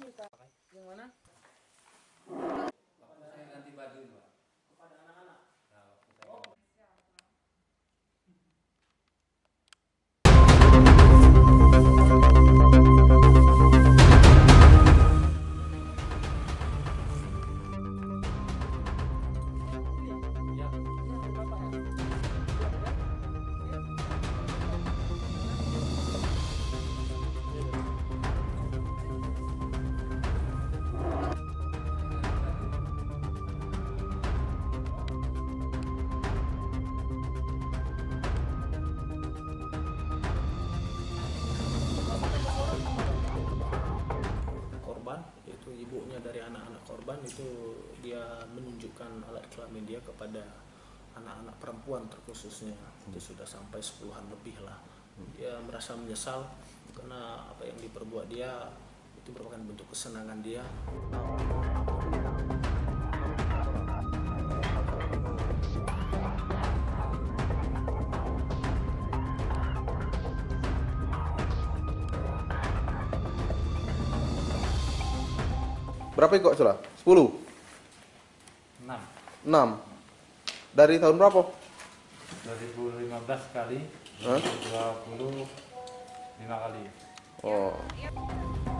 Yang mana? Waktu saya ganti baju, Pak. Kepada anak-anak. Nah, waktu saya korban, yaitu ibunya dari anak-anak korban, itu dia menunjukkan alat kelamin dia kepada anak-anak perempuan terkhususnya. Itu sudah sampai 10-an lebih lah. Dia merasa menyesal karena apa yang diperbuat dia itu merupakan bentuk kesenangan dia. Berapa ekor sudah? 10? 6. 6? Dari tahun berapa? 2015 kali, Hah? 20 5 kali. Oh.